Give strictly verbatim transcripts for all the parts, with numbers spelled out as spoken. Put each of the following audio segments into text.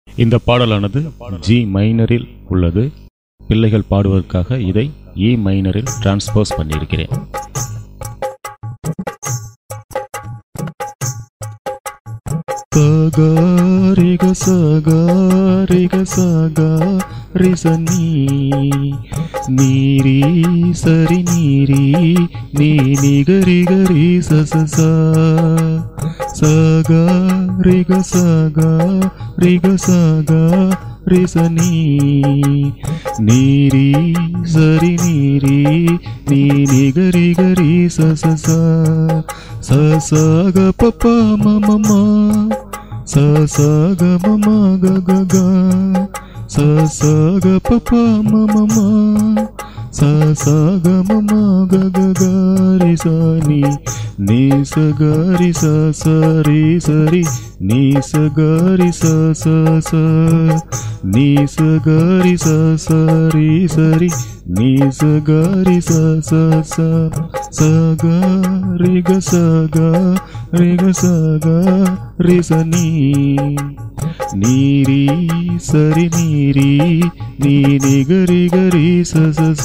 இந்த பாடலானது ஜி மைனரில் உள்ளது. பிள்ளைகள் பாடுவதற்காக இதை இ மைனரில் டிரான்ஸ்போஸ் பண்ணியிருக்கிறேன். சகாரிக சகாரிக சகா ரிசனி நீரி சரி நீரி நீ நிகரி கரி சச சகா ரிக சகா ரிக சகா ரிசனி நீரி சரி நீரி நீ நிகரி கரி சச சசக பப்பா மமமா சசக மமா கக சசக பப்பா மமமா சசக மமா கக ரிசனி நீ சகரி சரி சரி நீ சகரி ச நீ சகரி சரி சரி நீ சகரி ச சக ரிக சக ரிக சக ரிசனி நீரி சரி நீரி நீ நிகரி கரி ச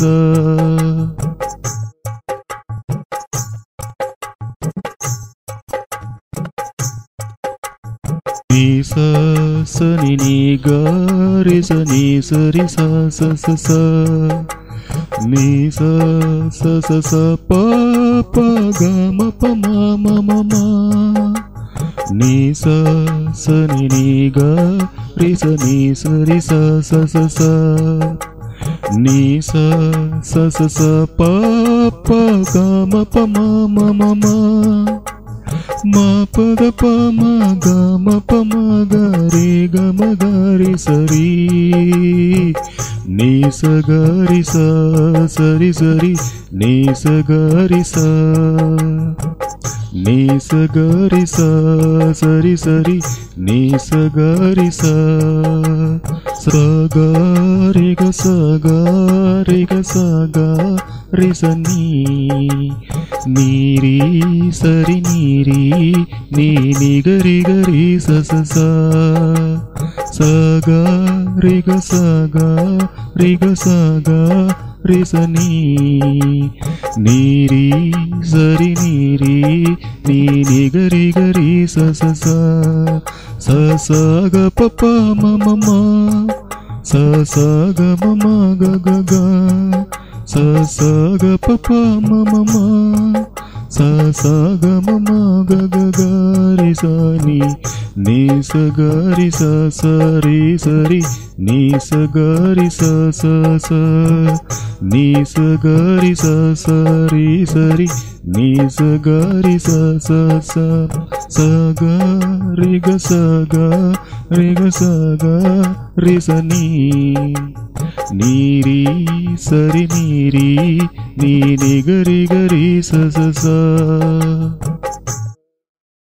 நீ சனி நீ கரி சனி சரி ச நீ ச ப ப க ம ப ம ம ம ம நீ சனி நீ க ரி சனி சரி ச ச நீ ச ச ப ப க ம ப ம ம ம ம ma pa da pa ma ga ma pa ma ga re ga ma ga re sari ni sa ga ri sa sari sari ni sa ga ri sa ni sa ga ri sa sari sari ni sa ga ri sa sa ga re ga sa ga re ga sa ga re sa ni நீரி சரி நீரி நீ நிகரி கரி ச சகா ரிக சகா ரிக சகா ரிசனி நீரி சரி நீரி நீ நிகரி கரி ச சக பப்பா மமமா சக மமா கக சசக பப்பா மமமா சசக மமா கக ரிசனி நீ சகரி சரி சரி நீ சகரி ச நீ சகரி சரி சரி நீ சகரி ச சக ரிக சக ரிக சக ரிசனி நீரி சரி நீரி நீ நிகரி கரி ச